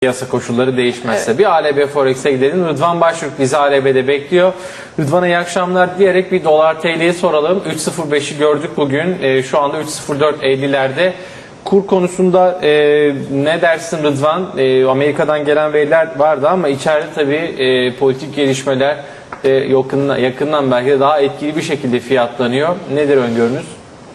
Piyasa koşulları değişmezse. Evet. Bir ALB Forex'e gidelim. Rıdvan Baştürk bizi ALB'de bekliyor. Rıdvan'a iyi akşamlar diyerek bir dolar TL'yi soralım. 3.05'i gördük bugün. Şu anda 3.04.50'lerde. Kur konusunda ne dersin Rıdvan? Amerika'dan gelen veriler vardı ama içeride tabii politik gelişmeler yakından belki de daha etkili bir şekilde fiyatlanıyor. Nedir öngörünüz?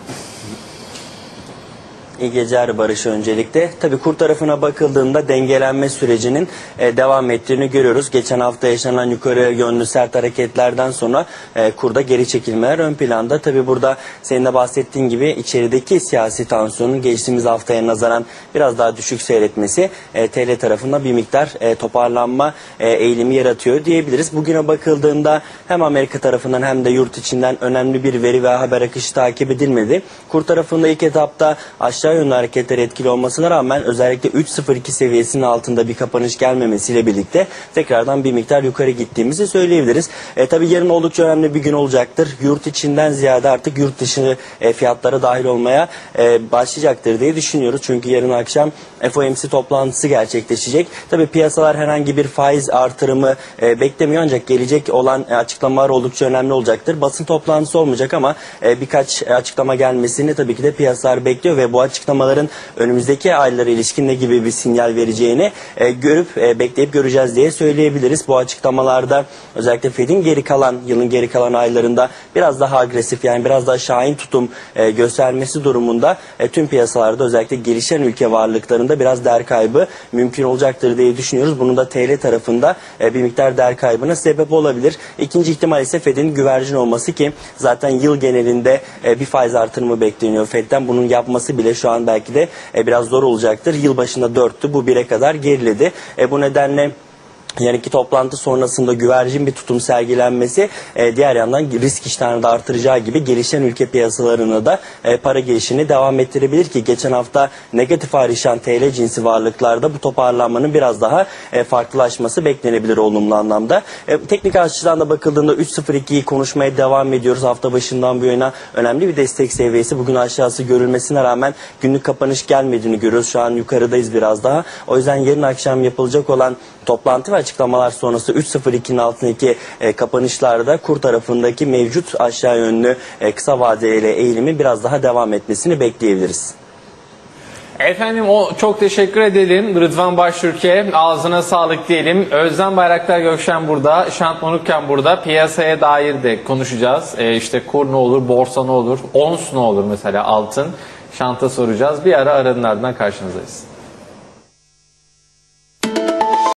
İyi geceler Barış öncelikle. Tabii kur tarafına bakıldığında dengelenme sürecinin devam ettiğini görüyoruz. Geçen hafta yaşanan yukarı yönlü sert hareketlerden sonra kurda geri çekilmeler ön planda. Tabii burada senin de bahsettiğin gibi içerideki siyasi tansiyonun geçtiğimiz haftaya nazaran biraz daha düşük seyretmesi TL tarafında bir miktar toparlanma eğilimi yaratıyor diyebiliriz. Bugüne bakıldığında hem Amerika tarafından hem de yurt içinden önemli bir veri ve haber akışı takip edilmedi. Kur tarafında ilk etapta aşağı yönlü hareketler etkili olmasına rağmen özellikle 3.02 seviyesinin altında bir kapanış gelmemesiyle birlikte tekrardan bir miktar yukarı gittiğimizi söyleyebiliriz. Tabii yarın oldukça önemli bir gün olacaktır. Yurt içinden ziyade artık yurt dışı fiyatlara dahil olmaya başlayacaktır diye düşünüyoruz. Çünkü yarın akşam FOMC toplantısı gerçekleşecek. Tabii piyasalar herhangi bir faiz artırımı beklemiyor ancak gelecek olan açıklamalar oldukça önemli olacaktır. Basın toplantısı olmayacak ama birkaç açıklama gelmesini tabii ki de piyasalar bekliyor ve bu açıklamaların önümüzdeki aylara ilişkin ne gibi bir sinyal vereceğini bekleyip göreceğiz diye söyleyebiliriz. Bu açıklamalarda özellikle Fed'in yılın geri kalan aylarında biraz daha agresif yani biraz daha şahin tutum göstermesi durumunda tüm piyasalarda özellikle gelişen ülke varlıklarında biraz değer kaybı mümkün olacaktır diye düşünüyoruz. Bunun da TL tarafında bir miktar değer kaybına sebep olabilir. İkinci ihtimal ise Fed'in güvercin olması ki zaten yıl genelinde bir faiz artırımı bekleniyor Fed'den. Bunun yapması bile şu an belki de biraz zor olacaktır. Yıl başında 4'tü, bu 1'e kadar geriledi. Bu nedenle yarınki toplantı sonrasında güvercin bir tutum sergilenmesi diğer yandan risk iştahını da artıracağı gibi gelişen ülke piyasalarına da para girişini devam ettirebilir ki geçen hafta negatif ayrışan TL cinsi varlıklarda bu toparlanmanın biraz daha farklılaşması beklenebilir olumlu anlamda. Teknik açıdan da bakıldığında 3.02'yi konuşmaya devam ediyoruz. Hafta başından bu yana önemli bir destek seviyesi. Bugün aşağısı görülmesine rağmen günlük kapanış gelmediğini görüyoruz. Şu an yukarıdayız biraz daha. O yüzden yarın akşam yapılacak olan toplantı ve açıklamalar sonrası 3.02'nin altındaki kapanışlarda kur tarafındaki mevcut aşağı yönlü kısa vadeli eğilimi biraz daha devam etmesini bekleyebiliriz. Efendim çok teşekkür edelim Rıdvan Baştürk'e. Ağzına sağlık diyelim. Özlem Bayraktar Gökşen burada, Şant Manukyan burada. Piyasaya dair de konuşacağız. İşte kur ne olur, borsa ne olur, ons ne olur mesela altın. Şant'a soracağız. Bir aranın ardından karşınızdayız.